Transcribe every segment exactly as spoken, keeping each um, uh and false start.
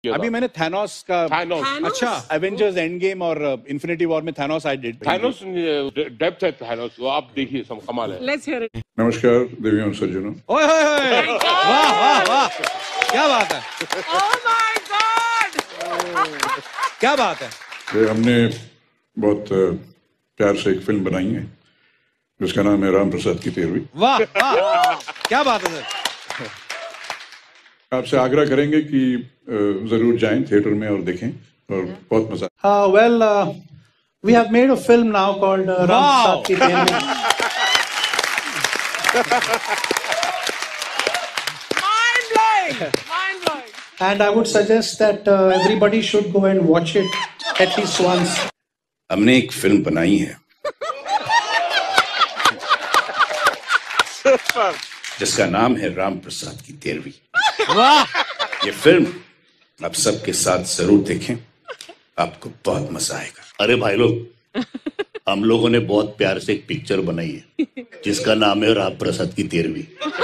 अभी मैंने थैनोस का थैनोस अच्छा एवेंजर्स एंड गेम और इन्फिनिटी वॉर में Thanos I did Thanos depth है थैनोस वो आप देखिए सब कमाल है। Let's hear it. नमस्कार देवियों और सज्जनों। ओए होए होए वाह वाह वाह क्या बात है ओह माय गॉड क्या बात है। ये हमने बहुत प्यार से एक फिल्म बनाई है जिसका नाम है राम प्रसाद की तेरहवीं। वाह वाह क्या बात है सर। आपसे आग्रह करेंगे कि जरूर जाएं थिएटर में और देखें और बहुत मजा। Uh, well, uh, we have made a film now called uh, Ram Wow. Prasad Ki Teerhवीं. mind blowing mind blowing And I would suggest that uh, everybody should go and watch it at least once. हमने एक film बनाई है जिसका नाम है राम प्रसाद की तेरहवीं। वाह ये फिल्म आप सबके साथ जरूर देखें, आपको बहुत मजा आएगा। अरे भाई लोग, हम लोगों ने बहुत प्यार से एक पिक्चर बनाई है जिसका नाम है राम प्रसाद की तेरहवीं।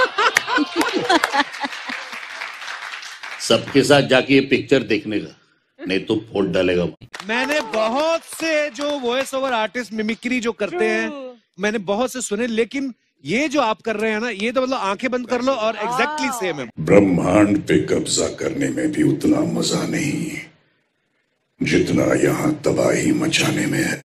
सबके साथ जाके ये पिक्चर देखने का, नहीं तो वोट डालेगा। मैंने बहुत से जो वॉइस ओवर आर्टिस्ट मिमिक्री जो करते हैं मैंने बहुत से सुने, लेकिन ये जो आप कर रहे हैं ना, ये तो मतलब आंखें बंद कर लो और एग्जैक्टली सेम है। ब्रह्मांड पे कब्जा करने में भी उतना मजा नहीं जितना यहाँ तबाही मचाने में है।